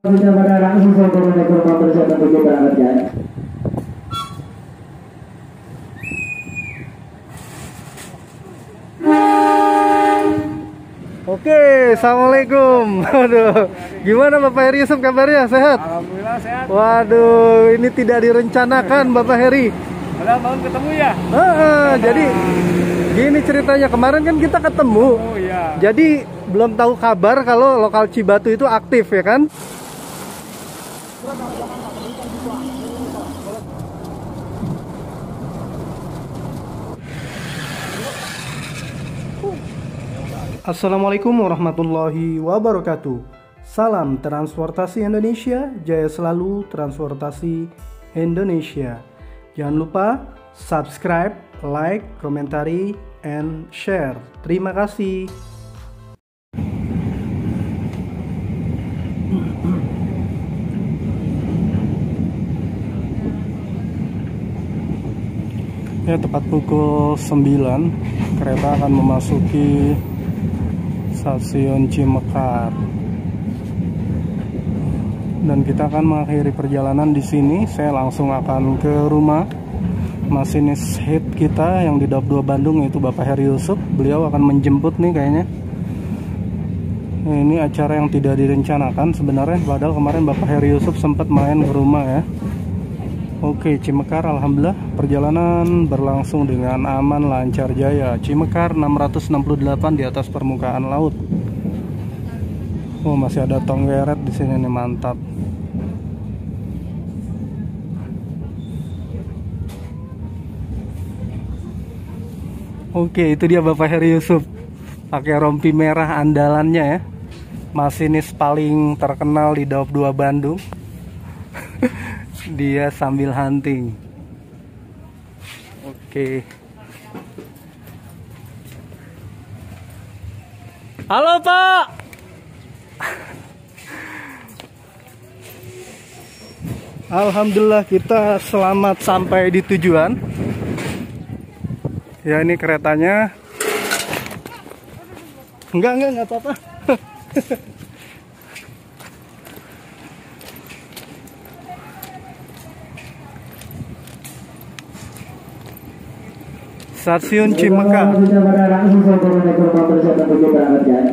Bisa pada langsung saya turun ekor motor saya menuju berangkat jalan. Oke, assalamualaikum. Waduh, gimana Bapak Heri Yusuf kabarnya? Sehat? Alhamdulillah sehat. Waduh, ini tidak direncanakan Bapak Heri. Padahal mau ketemu ya? Jadi gini ceritanya, kemarin kan kita ketemu. Oh iya. Jadi belum tahu kabar kalau lokal Cibatu itu aktif ya kan? Assalamualaikum warahmatullahi wabarakatuh. Salam transportasi Indonesia, jaya selalu transportasi Indonesia. Jangan lupa subscribe, like, komentari, and share. Terima kasih. Ya, tepat pukul 9 kereta akan memasuki stasiun Cimekar. Dan kita akan mengakhiri perjalanan di sini. Saya langsung akan ke rumah masinis hit kita yang di Daup 2 Bandung, yaitu Bapak Heri Yusuf. Beliau akan menjemput nih kayaknya. Ini acara yang tidak direncanakan sebenarnya, padahal kemarin Bapak Heri Yusuf sempat main ke rumah ya. Oke, Cimekar, alhamdulillah perjalanan berlangsung dengan aman, lancar, jaya. Cimekar 668 di atas permukaan laut. Oh, masih ada Tonggeret di sini nih, mantap. Oke, itu dia Bapak Heri Yusuf. Pakai rompi merah andalannya ya. Masinis paling terkenal di Daup 2 Bandung. Dia sambil hunting. Oke. Halo Pak. Alhamdulillah kita selamat sampai di tujuan. Ya, ini keretanya. Enggak apa-apa. Stasiun Cimekar. Bisa pada langsung saya turun ekor motor saya menuju berangkat jalan.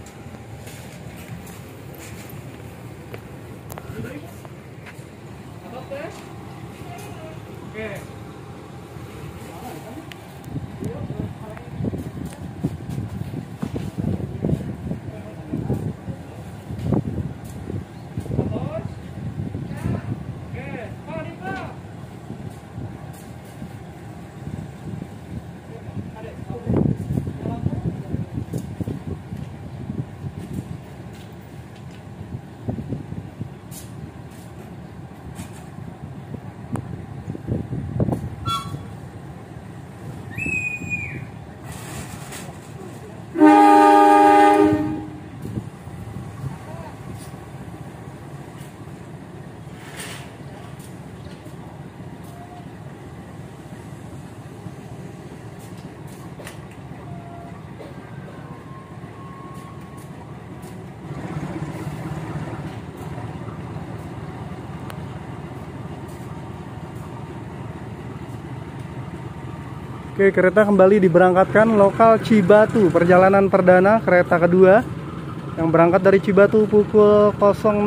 Oke, kereta kembali diberangkatkan lokal Cibatu. Perjalanan perdana kereta kedua yang berangkat dari Cibatu pukul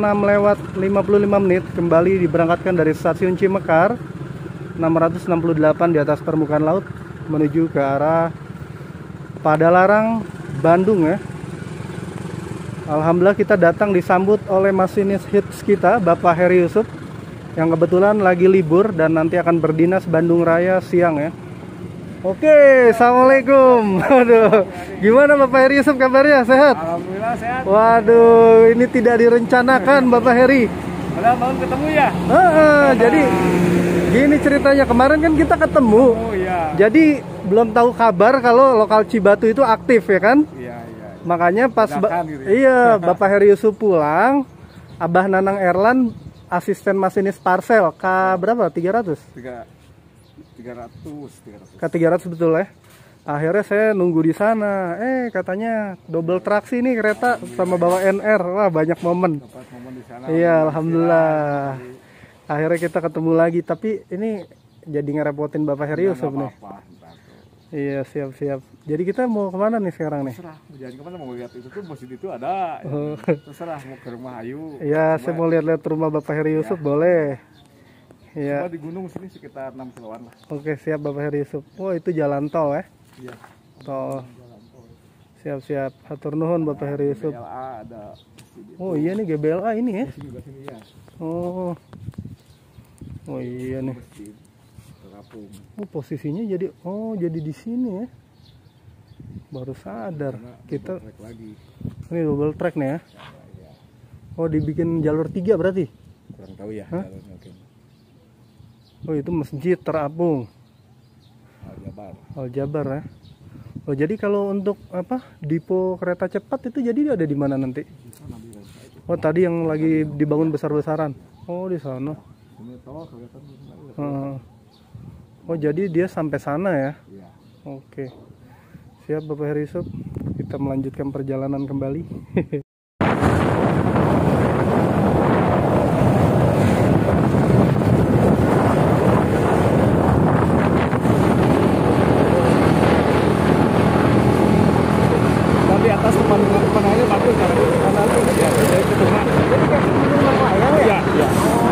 06:55 kembali diberangkatkan dari stasiun Cimekar 668 di atas permukaan laut menuju ke arah Padalarang, Bandung ya. Alhamdulillah kita datang disambut oleh masinis hits kita Bapak Heri Yusuf yang kebetulan lagi libur dan nanti akan berdinas Bandung Raya siang ya. Oke, assalamualaikum. Waduh, gimana Bapak Heri Yusuf kabarnya? Sehat? Alhamdulillah sehat. Waduh, ini tidak direncanakan Bapak Heri. Padahal mau ketemu ya? Jadi gini ceritanya, kemarin kan kita ketemu. Oh iya. Jadi belum tahu kabar kalau lokal Cibatu itu aktif ya kan? Iya. Makanya pas gitu ya? iya Bapak Heri Yusuf pulang, Abah Nanang Erlan asisten masinis parcel K berapa? 300? 300. K300 betul ya. Akhirnya saya nunggu di sana. Katanya double traksi nih kereta sama bawa NR. Wah, banyak momen. Dapat momen di sana. Iya, alhamdulillah. Akhirnya kita ketemu lagi. Tapi ini jadi ngerepotin Bapak Heri Yusuf nih. Iya, siap-siap. Jadi kita mau kemana nih sekarang nih? Terserah, mau jalan kemana, mau lihat itu tuh masjid itu ada. Terserah mau ke rumah Ayu. Iya, saya mau lihat-lihat rumah Bapak Heri Yusuf, boleh. Iya. Di gunung sini sekitar 6 kiloan lah. Oke, siap Bapak Heri Yusuf. Oh, itu jalan tol ya? Iya. Tol. Siap-siap. Hatur nuhun Bapak Heri Yusuf. GBLA ada. Oh iya nih GBLA ini ya? Sini ya. Oh. Oh iya nih. Masjid terapung. Oh, posisinya jadi di sini ya. Baru sadar. Kita Trek lagi. ini double track nih ya. Oh, dibikin jalur 3 berarti? Kurang tahu ya. Hah? Jalurnya, oke. Oh, itu masjid terapung. Aljabar. Aljabar ya. Oh, jadi kalau untuk apa? Depo kereta cepat itu jadi ada di mana nanti? Di sana di Rangka itu. Oh, tadi yang lagi dibangun besar-besaran. Oh, di sana. Ini tol kelihatan di sana. Oh, jadi dia sampai sana ya? Iya. Oke. Siap Bapak Heri Yusuf. Kita melanjutkan perjalanan kembali. Di atas pemandangannya bagus kan? Ya, dari keturunan. Jadi kan keturunan layang ya? Iya.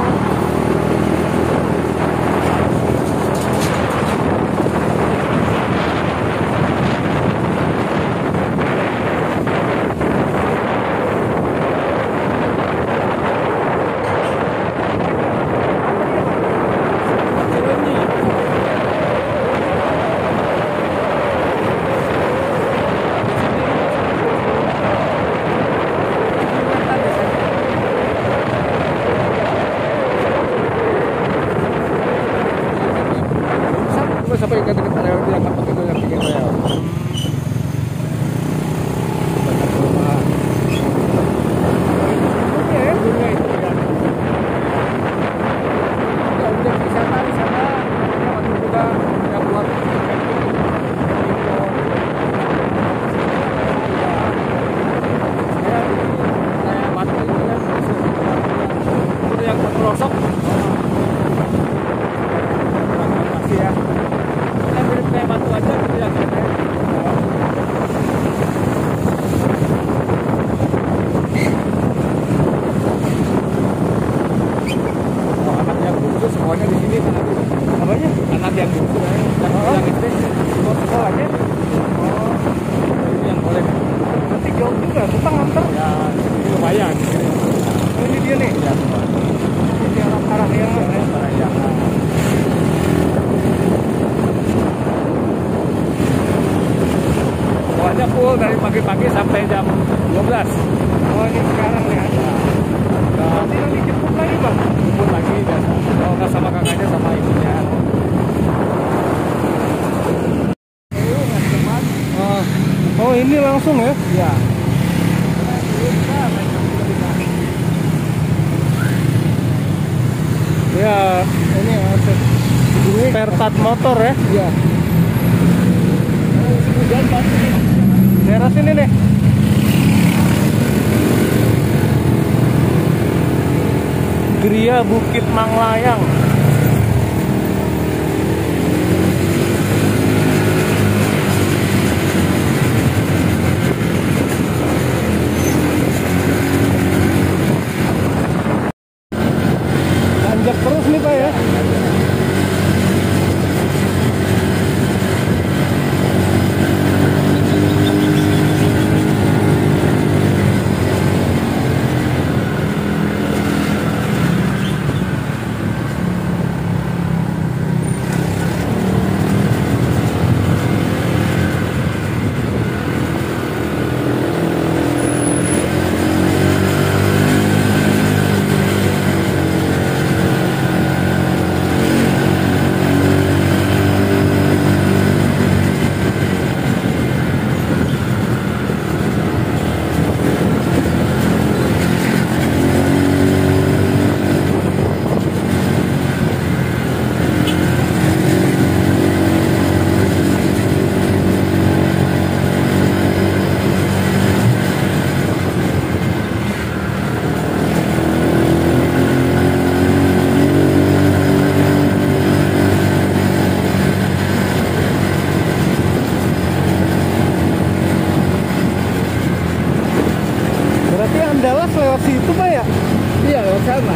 Sampai ke dekat rel yang kapok itu yang pinggir rel. Banyak perumahan. Oke, dunia itu ya. Ya udah wisata di sana. Ya waktu juga yang buat kayak batu itu kan. Itu yang terperosok. Masih ya. Mirip kayak batu aja gitu ya. Oh, anak yang bungsu semuanya di sini kan? Apanya? Anak yang bungsu yang itu sekolahnya. Oh, ini yang boleh. Nanti jauh juga, tukang antar. Ya, ini lumayan. Oh, ini dia nih. Ya, Ini arah yang para yang soalnya full dari pagi-pagi sampai jam 12. Oh, ini sekarang nih ada. Nanti dijemput lagi Bang. Jemput lagi biasa. Kalau nggak sama kakaknya sama ibunya. Oh, ini langsung ya? Iya. Ya, ini aset spare part motor ya? Iya. Daerah sini nih. Gria Bukit Manglayang. Tanjak terus nih Pak ya. sana.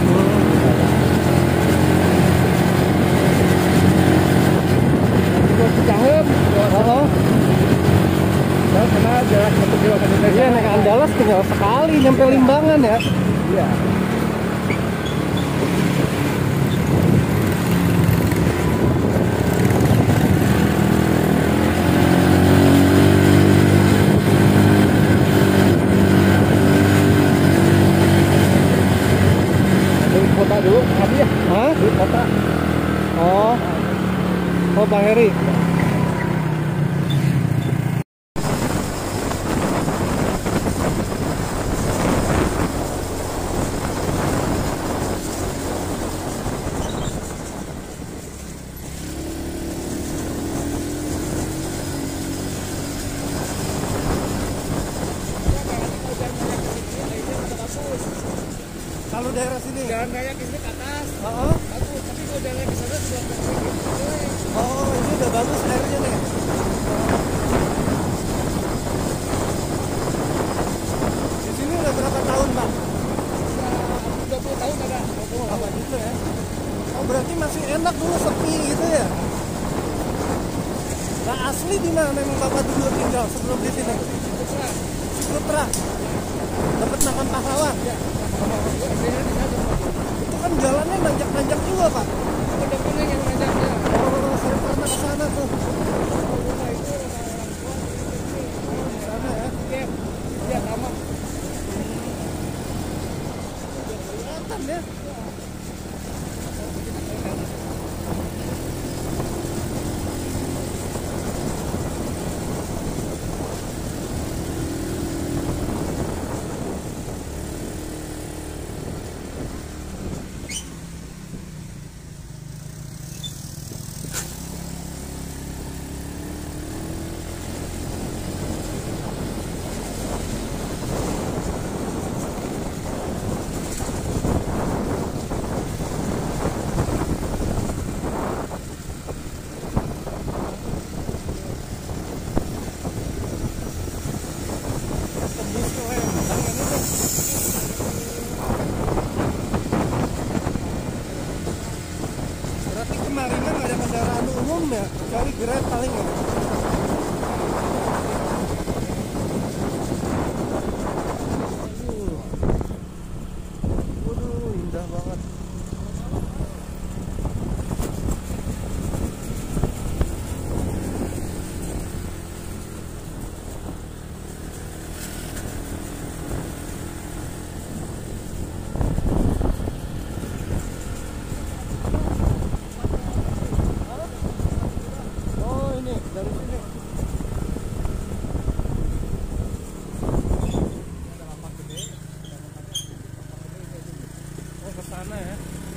Nanti Cicahem, Oh, dan kena jarak 1 kilometer dari iya sana. naik Andalas tinggal sekali nyampe Limbangan ya. Iya. Dari kota dulu, kami ya. Hah? Dari kota. Oh. Oh, Bang Heri. Kalau daerah sini. Jalan raya ke sini ke atas. Oh, Bagus, tapi kalau jalan ke sana sebelah kanan. oh, ini udah bagus airnya nih. Di sini udah berapa tahun, Bang? 20 tahun ada. Oh, lama juga ya. Oh, berarti masih enak dulu sepi gitu ya? Nah, asli di mana memang Bapak dulu tinggal sebelum di sini? Ciputra. Dapat makan pahlawan. Itu kan jalannya nanjak-nanjak juga, Pak. Ada kuning yang nanjaknya. Oh, saya pernah ke sana tuh. Di sana ya. Iya, iya taman. Kelihatan ya. Tembus ke Lembang ini tuh. Berarti kemarin kan nggak ada kendaraan umum ya, kecuali Grab paling ya. Waduh, indah banget. Oh, ini dari sini. Oh, ke sana ya.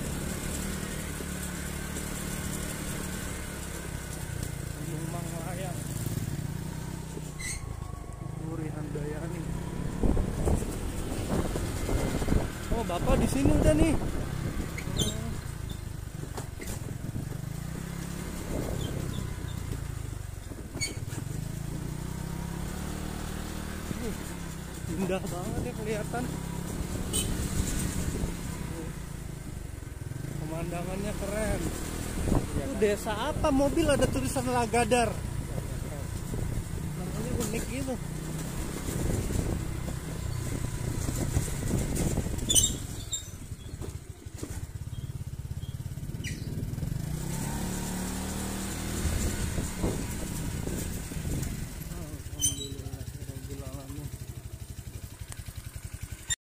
Gunung Manglayang. Puri Handayani. Oh, Bapak di sini udah nih. Indah banget ya kelihatan. Pemandangannya keren. Itu desa apa? Mobil ada tulisan Lagadar. Namanya unik gitu.